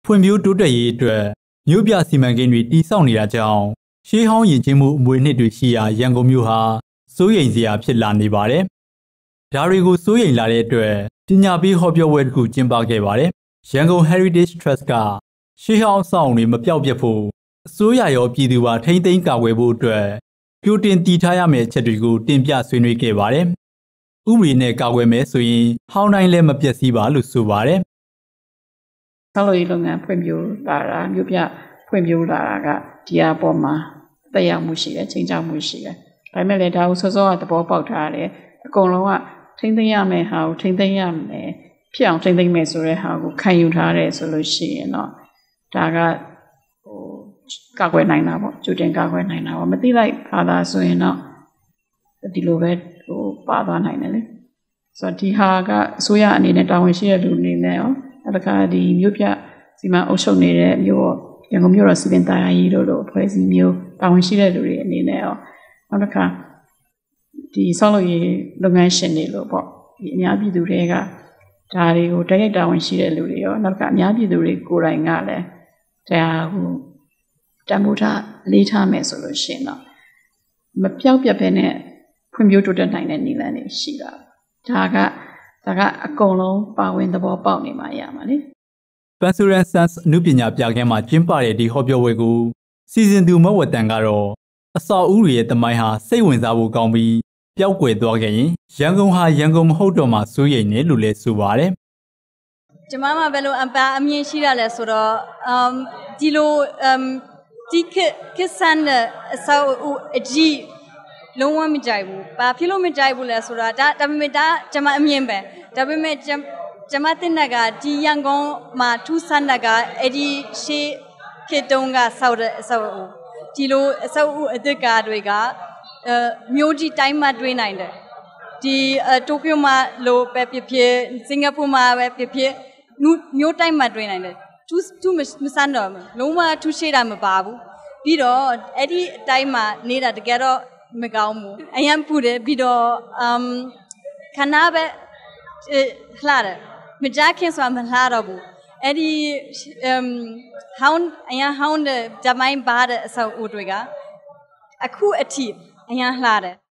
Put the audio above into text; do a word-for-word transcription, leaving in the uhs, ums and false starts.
ဖွံ့ဖြိုးတိုးတက်ရေးအတွက်မြို့ပြစီမံကိန်းတွေတည်ဆောက်နေတာကြောင့်ရှေးဟောင်းယဉ်ကျေးမှုအမွေအနှစ်တွေရှိရာရန်ကုန်မြို့ဟာစိုးရိမ်စရာဖြစ်လာနေပါတယ်။ဒါတွေကိုစိုးရိမ်လာတဲ့အတွက်ပညာပေးဟောပြောပွဲတစ်ခုကျင်းပခဲ့ပါတယ်။ရန်ကုန် Heritage Trust ကရှေးဟောင်းအဆောက်အုံတွေမပျောက်ပြတ်ဖို့အစိုးရရောပြည်သူပါထိန်းသိမ်းကာကွယ်ဖို့အတွက်ကြိုတင်တည်ထားရမယ့်အချက်တွေကိုတင်ပြဆွေးနွေးခဲ့ပါတယ်။ဥပဒေနဲ့ကာကွယ်မယ်ဆိုရင်ဟောင်းတိုင်းလည်းမပျက်စီးပါလို့ဆိုပါတယ်။ဆောက်လုပ်ရေးလုပ်ငန်းဖွံ့ဖြိုးလာတာမြို့ပြဖွံ့ဖြိုးလာတာကဒီအပေါ်မှာတက်ရောက်မှုရှိတယ်ချိန်ချမှုရှိတယ်။ဒါပေမဲ့လည်းဒါကိုစောစောကသဘောပေါက်ထားတယ်အကုန်လုံးကထိမ့်သိမ်းရမယ်ဟာကိုထိမ့်သိမ်းရမယ်ဖြစ်အောင်ထိမ့်သိမ်းမယ်ဆိုတဲ့ဟာကိုခံယူထားတယ်ဆိုလို့ရှိရင်တော့ဒါကဟိုကာကွယ်နိုင်တာပေါ့ကြိုတင်ကာကွယ်နိုင်တာပေါ့မသိလိုက်ဘာသာဆိုရင်တော့ဒီလိုပဲဟိုပါသွားနိုင်တယ်လေဆိုတော့ဒီဟာကအစိုးရအနေနဲ့တာဝန်ရှိတဲ့လူအနေနဲ့ရောအဲ့ဒါကဒီမြို့ပြစီမံအုပ်ချုပ်နေတဲ့မြို့ရန်ကုန်မြို့တော်စီပင်သားရေးတို့လိုအဖွဲ့အစည်းမျိုးတာဝန်ရှိတဲ့လူတွေအနေနဲ့ရောနောက်တစ်ခါဒီဆောက်လုပ်ရေးလုပ်ငန်းရှင်တွေလို့ပေါ့ဒီအများပြည်သူတွေကဒါတွေကိုတိုက်ရိုက်တာဝန်ရှိတဲ့လူတွေရောနောက်တစ်ခါအများပြည်သူတွေကိုယ်တိုင်ကလည်းဒါဟိုတန်ဖိုးထားလေးထားမယ်ဆိုလို့ရှိရင်တော့မပြောက်ပြတ်ပဲနဲ့ဖွံ့ဖြိုးတိုးတက်နိုင်တဲ့နည်းလမ်းတွေရှိတာဒါကဒါကအကုန်လုံးပါဝင်သဘောပေါက်နေမှရမှာလေ Pansuran Sans အမှုပညာပြခန်းမှာကျင်းပတဲ့ဒီဟောပြောပွဲကိုစီစဉ်သူမဝတ္တန်ကတော့အစောအဦရဲ့တမိုင်းဟာစိတ်ဝင်စားဖို့ကောင်းပြီးပျောက်ကွယ်သွားခဲ့ရင်ရန်ကုန်ဟာရန်ကုန်မဟုတ်တော့မှစိုးရိမ်နေလို့လည်းဆိုပါတယ်ကျမမှာဘယ်လိုအပအမြင်ရှိရလဲဆိုတော့အမ်ဒီလိုအမ်ဒီကကဆန်အစောအကြီးလုံးဝမကြိုက်ဘူးဘာဖြစ်လို့မကြိုက်ဘူးလဲဆိုတာဒါဒါပေမဲ့ဒါကျမအမြင်ပဲဒါပေမဲ့ကျမတင်တာကဒီရန်ကုန်မှာထူးဆန်းတာကအဲ့ဒီရှေးခေတ်တုန်းကဆောက်တဲ့အဆောက်အဦဒီလိုအဆောက်အဦအသစ်ကတွေကအဲမြို့ကြီးတိုင်းမှာတွေ့နိုင်တယ်ဒီတိုကျိုမှာလိုပဲဖြစ်ဖြစ်စင်ကာပူမှာပဲဖြစ်ဖြစ်မြို့တိုင်းမှာတွေ့နိုင်တယ်သူသူမစမ်းတော့လုံးဝထူးရှေးတာမပါဘူးပြီးတော့အဲ့ဒီအတိုင်းမှာနေတာတကယ်တော့မကောင်းဘူးအရင်ပူတယ်ပြီးတော့အမ်ခဏပဲလှတယ်မကြခင်ဆိုမှလှတော့ဘူးအဲ့ဒီအမ်ဟောင်းအရင်ဟောင်းတဲ့ဂျမိုင်းပါတဲ့အဆောက်အဦတွေကအခုအထိအရင်လှတယ်